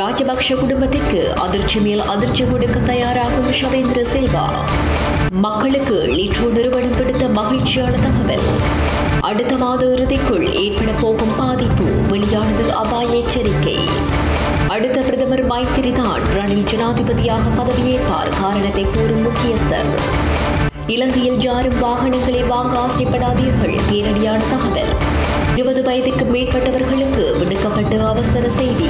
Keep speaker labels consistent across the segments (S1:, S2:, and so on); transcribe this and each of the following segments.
S1: ராஜபக்ஷ குடும்பத்திற்கு அதிர்ச்சி மேல் அதிர்ச்சி கொடுக்க தயாராகும் ஷவேந்திர சில்வா. மக்களுக்கு லிட்ரோ நிறுவனம் விடுத்த மகிழ்ச்சியான தகவல். அடுத்த மாத இறுதிக்குள் ஏற்பட போகும் பாதிப்பு வெளியானது அபாய எச்சரிக்கை. அடுத்த பிரதமர் மைத்திரிதான் ரணில் ஜனாதிபதியாக பதவியேற்பார், காரணத்தை கூறும் முக்கியஸ்தர். இலங்கையில் யாரும் வாகனங்களை வாங்க ஆசைப்படாதீர்கள், நேரடியான தகவல். 20 வயதுக்கு மேற்பட்டவர்களுக்கு விடுக்கப்பட்ட அவசர செய்தி.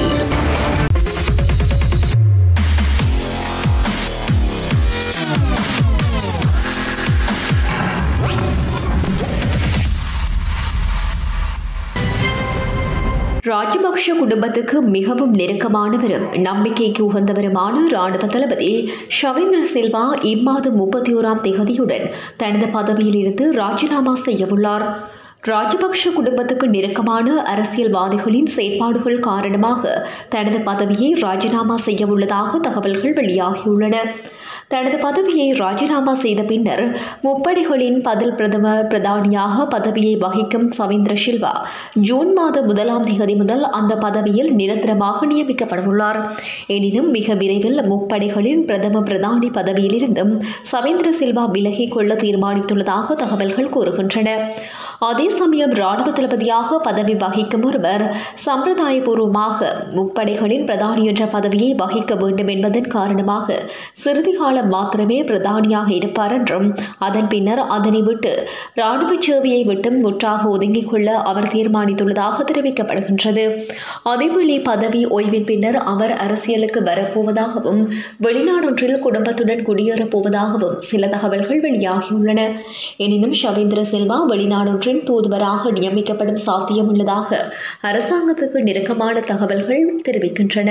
S1: ராஜபக்ஷ குடும்பத்துக்கு மிகவும் நெருக்கமானவரும் நம்பிக்கைக்கு உகந்தவருமான ராணுவ தளபதி ஷவேந்திர சில்வா இம்மாதம் 31ஆம் தேதியுடன் தனது பதவியில் இருந்து ராஜினாமா செய்யவுள்ளார். ராஜபக்ஷ குடும்பத்துக்கு நெருக்கமான அரசியல்வாதிகளின் செயற்பாடுகள் காரணமாக தனது பதவியை ராஜினாமா செய்யவுள்ளதாக தகவல்கள் வெளியாகியுள்ளன. தனது பதவியை ராஜினாமா செய்த பின்னர் முப்படைகளின் பதில் பிரதானியாக பதவியை வகிக்கும் ஷவேந்திர சில்வா ஜூன் மாதம் 1ஆம் தேதி முதல் அந்த பதவியில் நிரந்தரமாக நியமிக்கப்படவுள்ளார். எனினும் மிக விரைவில் முப்படைகளின் பிரதானி பதவியிலிருந்தும் ஷவேந்திர சில்வா விலகிக் கொள்ள தீர்மானித்துள்ளதாக தகவல்கள் கூறுகின்றன. அதே சமயம் ராணுவ தளபதியாக பதவி வகிக்கும் ஒருவர் சம்பிரதாயபூர்வமாக முப்படைகளின் பிரதானி என்ற பதவியை வகிக்க வேண்டும் என்பதன் காரணமாக சிறிது காலம் மாத்திரமே பிரதானியாக இருப்பார் என்றும் அதன் பின்னர் அதனை விட்டு ராணுவ சேவையை விட்டு முற்றாக ஒதுங்கிக் கொள்ள அவர் தீர்மானித்துள்ளதாக தெரிவிக்கப்படுகின்றது. அதேவேளை பதவி ஓய்வின் பின்னர் அவர் அரசியலுக்கு வரப்போவதாகவும் வெளிநாடொன்றில் குடும்பத்துடன் குடியேறப் போவதாகவும் சில தகவல்கள் வெளியாகியுள்ளன. எனினும் ஷவேந்திர சில்வா வெளிநாடொன்றில் தூதுவராக நியமிக்கப்படும் சாத்தியம் உள்ளதாக அரசாங்கத்துக்கு நெருக்கமான தகவல்கள் தெரிவிக்கின்றன.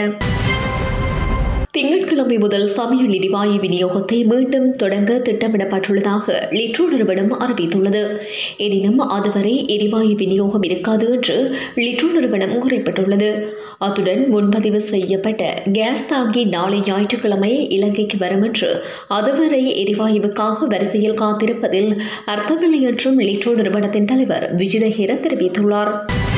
S1: திங்கட்கிழமை முதல் சமையல் எரிவாயு விநியோகத்தை மீண்டும் தொடங்க திட்டமிடப்பட்டுள்ளதாக லிட்ரோ நிறுவனம் அறிவித்துள்ளது. எனினும் அதுவரை எரிவாயு விநியோகம் இருக்காது என்று லிட்ரோ நிறுவனம் குறிப்பிட்டுள்ளது. அத்துடன் முன்பதிவு செய்யப்பட்ட கேஸ் தாங்கி நாளை ஞாயிற்றுக்கிழமை இலங்கைக்கு வரும் என்று அதுவரை எரிவாயுவுக்காக வரிசையில் காத்திருப்பதில் அர்த்தமில்லை என்றும் லிட்ரோ நிறுவனத்தின் தலைவர் விஜிதஹேர தெரிவித்துள்ளார்.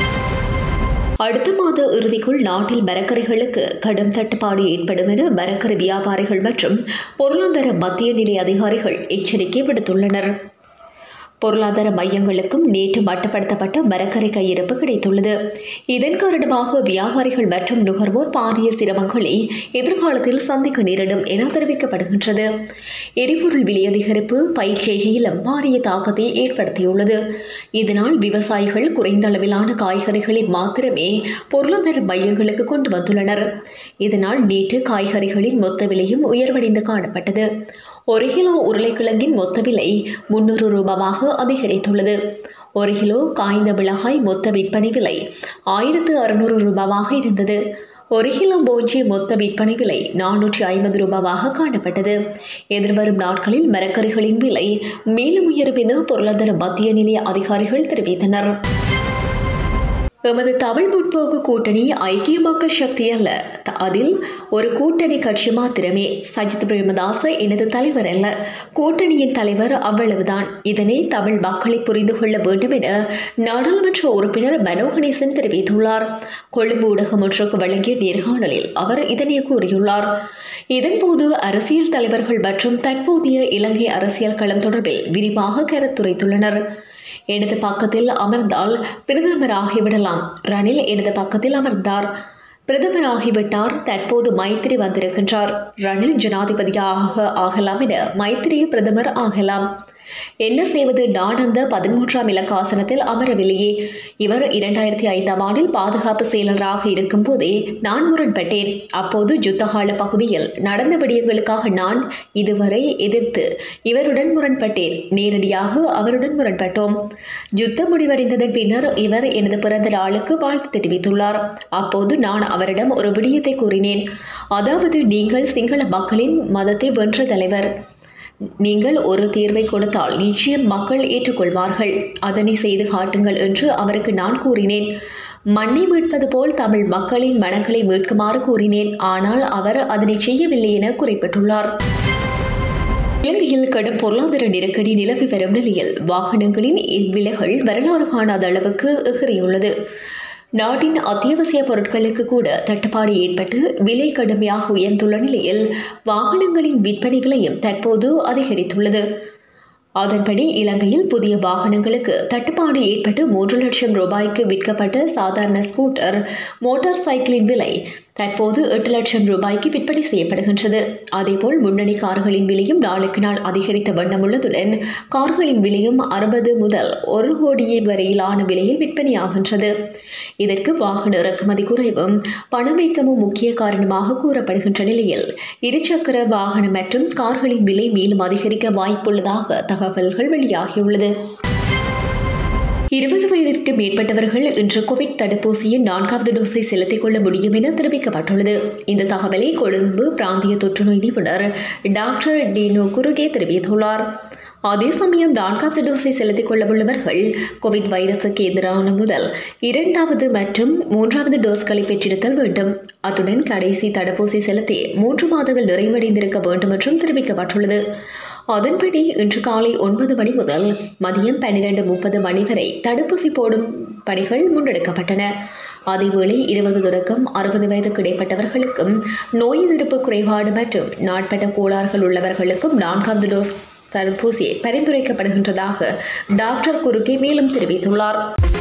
S1: அடுத்த மாத இறுதிக்குள் நாட்டில் மரக்கறிகளுக்கு கடும் தட்டுப்பாடு ஏற்படும் என மரக்கறி வியாபாரிகள் மற்றும் பொருளாதார மத்திய நிலை அதிகாரிகள் எச்சரிக்கை விடுத்துள்ளனர். பொருளாதார மையங்களுக்கும் நேற்று மட்டுப்படுத்தப்பட்ட மரக்கறி கையிருப்பு கிடைத்துள்ளது. இதன் காரணமாக வியாபாரிகள் மற்றும் நுகர்வோர் பாரிய சிரமங்களை எதிர்காலத்தில் சந்திக்க நேரிடும் என தெரிவிக்கப்படுகின்றது. எரிபொருள் விலை அதிகரிப்பு பயிர் செய்கையிலும் பாரிய தாக்கத்தை ஏற்படுத்தியுள்ளது. இதனால் விவசாயிகள் குறைந்த அளவிலான காய்கறிகளை மாத்திரமே பொருளாதார மையங்களுக்கு கொண்டு வந்துள்ளனர். இதனால் நேற்று காய்கறிகளின் மொத்த விலையும் உயர்வடைந்து காணப்பட்டது. 1 கிலோ உருளைக்கிழங்கின் மொத்த விலை 300 ரூபாயாக அதிகரித்துள்ளது. 1 கிலோ காய்ந்த மிளகாய் மொத்த விற்பனை விலை 1600 ரூபாவாக இருந்தது. 1 கிலோ போஞ்சி மொத்த விற்பனை விலை 450 ரூபாவாக காணப்பட்டது. எதிர்வரும் நாட்களில் மரக்கறிகளின் விலை மேலும் உயரும் என பொருளாதார மத்திய நிலைய அதிகாரிகள் தெரிவித்தனர். எமது தமிழ் முற்போக்கு கூட்டணி ஐக்கிய மக்கள் சக்தி அல்ல, அதில் ஒரு கூட்டணி கட்சி மாத்திரமே. சஜித் பிரேமதாச எனது தலைவர் அல்ல, கூட்டணியின் தலைவர், அவ்வளவுதான். இதனை தமிழ் மக்களை புரிந்து கொள்ள வேண்டும் என நாடாளுமன்ற உறுப்பினர் மனோ கணேசன் தெரிவித்துள்ளார். கொழும்பு ஊடகம் ஒன்றுக்கு வழங்கிய நேர்காணலில் அவர் இதனை கூறியுள்ளார். இதன்போது அரசியல் தலைவர்கள் மற்றும் தற்போதைய இலங்கை அரசியல் களம் தொடர்பில் விரிவாக கருத்துரைத்துள்ளனர். எனது பக்கத்தில் அமர்ந்தால் பிரதமராகிவிடலாம். ரணில் எனது பக்கத்தில் அமர்ந்தார், பிரதமராகிவிட்டார். தற்போது மைத்திரி வந்திருக்கின்றார். ரணில் ஜனாதிபதியாக ஆகலாம் என மைத்திரி பிரதமர் ஆகலாம். என்ன செய்வது? நான் அந்த 13ஆம் இலக்க ஆசனத்தில் அமரவில்லையே. இவர் 2005ஆம் ஆண்டில் பாதுகாப்பு செயலராக இருக்கும் போதே நான் முரண்பட்டேன். அப்போது யுத்தகால பகுதியில் நடந்த விடயங்களுக்காக நான் இதுவரை எதிர்த்து இவருடன் முரண்பட்டேன். நேரடியாக அவருடன் முரண்பட்டோம். யுத்தம் முடிவடைந்ததன் பின்னர் இவர் எனது பிறந்த நாளுக்கு வாழ்த்து தெரிவித்துள்ளார். அப்போது நான் அவரிடம் ஒரு விடயத்தை கூறினேன். அதாவது, நீங்கள் சிங்கள மக்களின் மதத்தை வென்ற தலைவர். நீங்கள் ஒரு தீர்வை கொடுத்தால் நிச்சயம் மக்கள் ஏற்றுக்கொள்வார்கள். அதனை செய்து காட்டுங்கள் என்று அவருக்கு நான் கூறினேன். மண்ணை மீட்பது போல் தமிழ் மக்களின் மனங்களை மீட்குமாறு கூறினேன். ஆனால் அவர் அதனை செய்யவில்லை என குறிப்பிட்டுள்ளார். இலங்கையில் கடும் பொருளாதார நெருக்கடி நிலவி வரும் நிலையில் வாகனங்களின் விலைகள் வரலாறு காணாத அளவுக்கு எகிறியுள்ளது. நாட்டின் அத்தியாவசிய பொருட்களுக்கு கூட தட்டுப்பாடு ஏற்பட்டு விலை கடுமையாக உயர்ந்துள்ள நிலையில் வாகனங்களின் விற்பனை விலையும் தற்போது அதிகரித்துள்ளது. அதன்படி இலங்கையில் புதிய வாகனங்களுக்கு தட்டுப்பாடு ஏற்பட்டு 3 லட்சம் ரூபாய்க்கு விற்கப்பட்ட சாதாரண ஸ்கூட்டர் மோட்டார் சைக்கிளின் விலை தற்போது 8 லட்சம் ரூபாய்க்கு விற்பனை செய்யப்படுகின்றது. அதேபோல் முன்னணி கார்களின் விலையும் நாளுக்கு நாள் அதிகரித்த வண்ணம் உள்ளதுடன் கார்களின் விலையும் 60 முதல் 1 கோடி வரையிலான விலையில் விற்பனையாகின்றது. இதற்கு வாகன இறக்குமதி குறைவும் பணவீக்கமும் முக்கிய காரணமாக கூறப்படுகின்ற நிலையில் இருசக்கர வாகனம் மற்றும் கார்களின் விலை மேலும் அதிகரிக்க வாய்ப்புள்ளதாக தகவல்கள் வெளியாகியுள்ளது. 20 வயதிற்கு மேற்பட்டவர்கள் இன்று கோவிட் தடுப்பூசியின் 4வது டோஸை செலுத்திக் கொள்ள முடியும் என தெரிவிக்கப்பட்டுள்ளது. இந்த தகவலை கொழும்பு பிராந்திய தொற்றுநோய் நிபுணர் டாக்டர் டினோ குருகே தெரிவித்துள்ளார். அதே சமயம் 4வது டோஸை செலுத்திக் கொள்ள உள்ளவர்கள் கோவிட் வைரசுக்கு எதிரான முதல் 2வது மற்றும் 3வது டோஸ்களை பெற்றிருத்தல் வேண்டும். அத்துடன் கடைசி தடுப்பூசி செலுத்தி 3 மாதங்கள் நிறைவடைந்திருக்க வேண்டும் என்றும் தெரிவிக்கப்பட்டுள்ளது. அதன்படி இன்று காலை 9 மணி முதல் மதியம் 12:30 மணி வரை தடுப்பூசி போடும் பணிகள் முன்னெடுக்கப்பட்டன. அதேவேளை 20 தொடக்கம் 60 வயதுக்கு இடைப்பட்டவர்களுக்கும் நோய் எதிர்ப்பு குறைபாடு மற்றும் நாட்பட்ட கோளாறுகள் உள்ளவர்களுக்கும் 4வது டோஸ் தடுப்பூசி பரிந்துரைக்கப்படுகின்றதாக டாக்டர் குருகே மேலும் தெரிவித்துள்ளார்.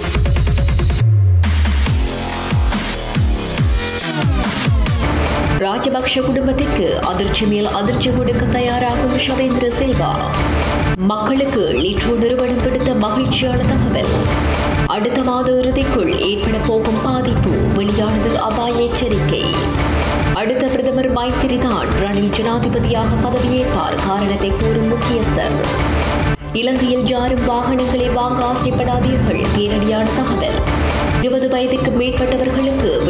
S1: ராஜபக்ஷ குடும்பத்திற்கு அதிர்ச்சி மேல் அதிர்ச்சி கொடுக்க தயாராகும் ஷவேந்திர சில்வா. மக்களுக்கு லிட்ரோ நிறுவனம் விடுத்த மகிழ்ச்சியான தகவல். அடுத்த மாத இறுதிக்குள் ஏற்பட போகும் பாதிப்பு வெளியானது அபாய எச்சரிக்கை. அடுத்த பிரதமர் மைத்திரிதான் ரணில் ஜனாதிபதியாக பதவியேற்பார், காரணத்தை கூறும் முக்கியஸ்தர். இலங்கையில் யாரும் வாகனங்களை வாங்க ஆசைப்படாதீர்கள், நேரடியான தகவல். 20 வயதுக்கு மேற்பட்டவர்களுக்கு